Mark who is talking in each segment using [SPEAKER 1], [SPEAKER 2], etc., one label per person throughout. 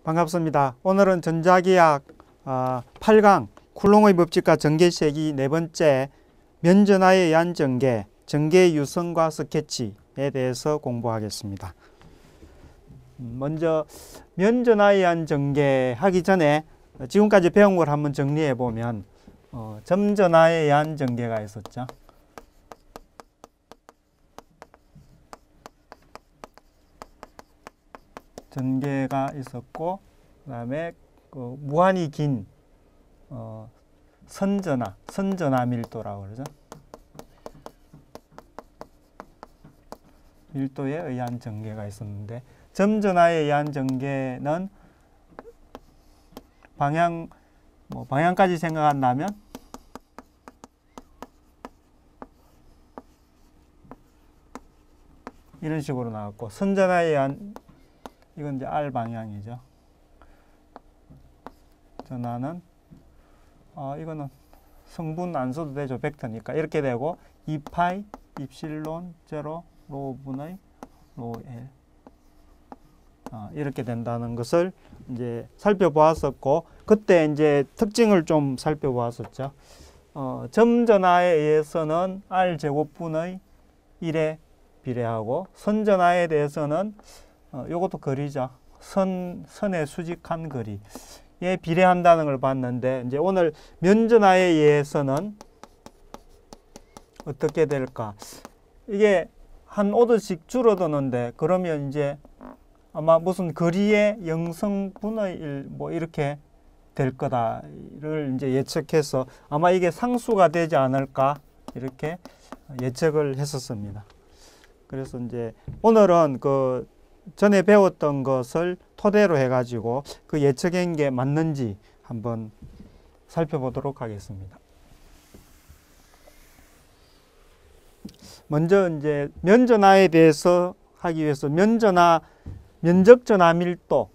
[SPEAKER 1] 반갑습니다. 오늘은 전자기학 8강 쿨롱의 법칙과 전개시기 네 번째 면전하에 의한 전개, 전개 유성과 스케치에 대해서 공부하겠습니다. 먼저 면전하에 의한 전개 하기 전에 지금까지 배운 걸 한번 정리해 보면 점전하에 의한 전개가 있었죠. 전개가 있었고, 그 다음에 무한히 긴 선전하 밀도라고 그러죠. 밀도에 의한 전개가 있었는데, 점전하에 의한 전개는 방향까지 생각한다면 이런 식으로 나왔고, 선전하에 의한 이건 이제 R 방향이죠. 전하는 이거는 성분 안 써도 되죠. 벡터니까 이렇게 되고 2파이 입실론 제로 로 분의 로 L 이렇게 된다는 것을 이제 살펴보았었고, 그때 이제 특징을 좀 살펴보았었죠. 점전하에 의해서는 R 제곱분의 1에 비례하고, 선전하에 대해서는 요것도 거리죠. 선의 수직한 거리에 비례한다는 걸 봤는데, 이제 오늘 면전하에 의해서는 어떻게 될까? 이게 한 5도씩 줄어드는데, 그러면 이제 아마 무슨 거리의 영성분의 1 뭐 이렇게 될 거다를 이제 예측해서 아마 이게 상수가 되지 않을까 이렇게 예측을 했었습니다. 그래서 이제 오늘은 그 전에 배웠던 것을 토대로 해가지고 그 예측한 게 맞는지 한번 살펴보도록 하겠습니다. 먼저 이제 면전하에 대해서 하기 위해서 면적전하 밀도를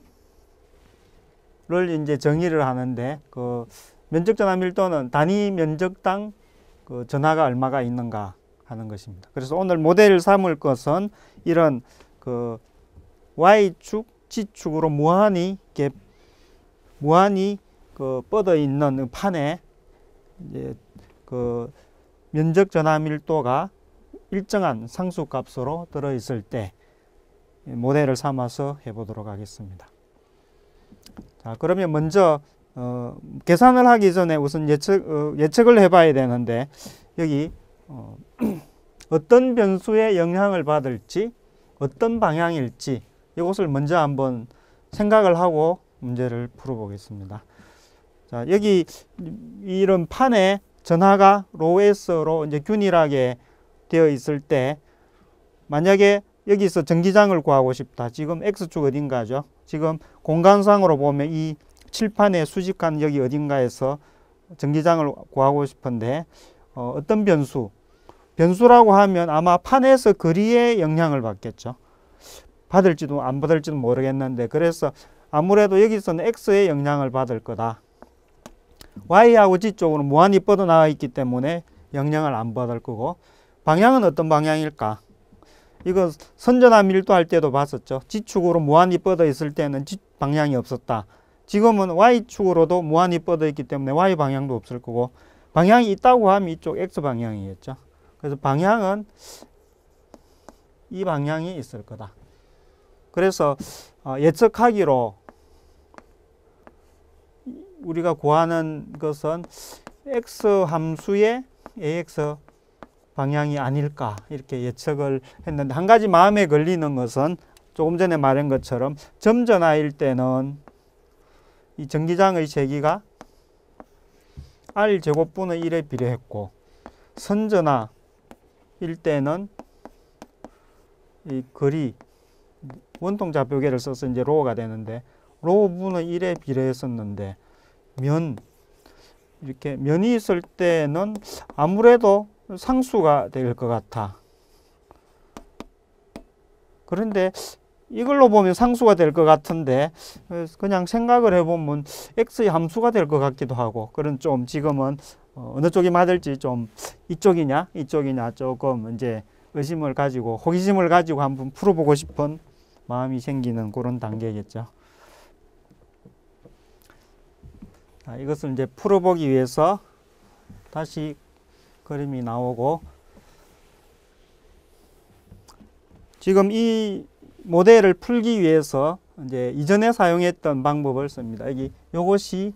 [SPEAKER 1] 이제 정의를 하는데, 그 면적전하 밀도는 단위 면적당 그 전하가 얼마가 있는가 하는 것입니다. 그래서 오늘 모델을 삼을 것은 이런 그 Y축, G축으로 무한히 그 뻗어 있는 판에 이제 그 면적 전하 밀도가 일정한 상수값으로 들어 있을 때 모델을 삼아서 해보도록 하겠습니다. 자, 그러면 먼저 계산을 하기 전에 우선 예측을 해봐야 되는데, 여기 어떤 변수에 영향을 받을지, 어떤 방향일지 이것을 먼저 한번 생각을 하고 문제를 풀어보겠습니다. 자, 여기 이런 판에 전하가 로S로 이제 균일하게 되어 있을 때, 만약에 여기서 전기장을 구하고 싶다. 지금 X축 어딘가죠? 지금 공간상으로 보면 이 칠판의 수직한 여기 어딘가에서 전기장을 구하고 싶은데, 어떤 변수라고 하면 아마 판에서 거리에 영향을 받겠죠. 받을지도 안 받을지도 모르겠는데, 그래서 아무래도 여기서는 X의 영향을 받을 거다. Y하고 G 쪽으로 무한히 뻗어나와 있기 때문에 영향을 안 받을 거고, 방향은 어떤 방향일까? 이거 선전하 밀도 할 때도 봤었죠. G축으로 무한히 뻗어 있을 때는 G 방향이 없었다. 지금은 Y축으로도 무한히 뻗어 있기 때문에 Y 방향도 없을 거고, 방향이 있다고 하면 이쪽 X 방향이겠죠. 그래서 방향은 이 방향이 있을 거다. 그래서 예측하기로 우리가 구하는 것은 X 함수의 AX 방향이 아닐까 이렇게 예측을 했는데, 한 가지 마음에 걸리는 것은 조금 전에 말한 것처럼 점전하일 때는 이 전기장의 세기가 R 제곱분의 1에 비례했고, 선전하일 때는 이 거리 원통 좌표계를 써서 이제 로가 되는데 로분의 1에 비례했었는데, 이렇게 면이 있을 때는 아무래도 상수가 될 것 같아. 그런데 이걸로 보면 상수가 될 것 같은데, 그냥 생각을 해보면 X의 함수가 될 것 같기도 하고, 그런 좀 지금은 어느 쪽이 맞을지 좀 이쪽이냐 조금 이제 의심을 가지고 호기심을 가지고 한번 풀어보고 싶은 마음이 생기는 그런 단계겠죠. 이것을 이제 풀어보기 위해서 다시 그림이 나오고, 지금 이 모델을 풀기 위해서 이제 이전에 사용했던 방법을 씁니다. 여기 요것이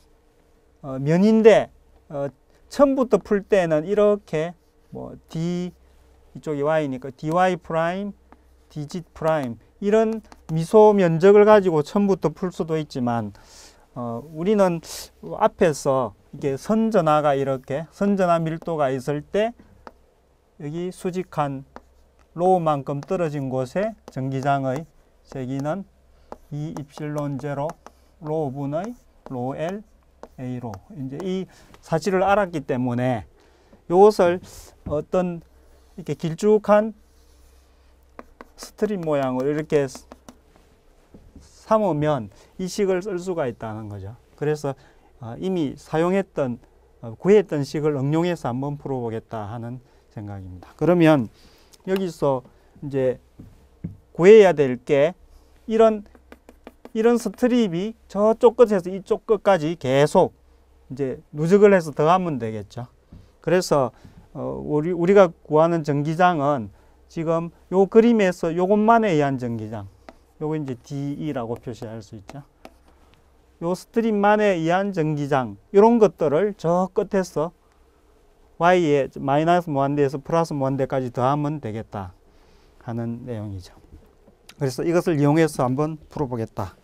[SPEAKER 1] 면인데 처음부터 풀 때는 이렇게 뭐 d 이쪽이 y니까 dy 프라임, dz 프라임 이런 미소 면적을 가지고 처음부터 풀 수도 있지만 우리는 앞에서 이게 선전화가 이렇게 선전화 밀도가 있을 때 여기 수직한 로우만큼 떨어진 곳에 전기장의 세기는 2 입실론 제로 로우분의 로 L A로 이제 이 사실을 알았기 때문에 이것을 어떤 이렇게 길쭉한 스트림 모양으로 이렇게 삼으면 이 식을 쓸 수가 있다는 거죠. 그래서 이미 사용했던 구했던 식을 응용해서 한번 풀어보겠다 하는 생각입니다. 그러면 여기서 이제 구해야 될 게 이런 스트립이 저쪽 끝에서 이쪽 끝까지 계속 이제 누적을 해서 더하면 되겠죠. 그래서 우리가 구하는 전기장은 지금 요 그림에서 요것만에 의한 전기장, 요거 이제 DE라고 표시할 수 있죠. 요 스트립만에 의한 전기장, 이런 것들을 저 끝에서 Y에 마이너스 무한대에서 플러스 무한대까지 더하면 되겠다 하는 내용이죠. 그래서 이것을 이용해서 한번 풀어보겠다.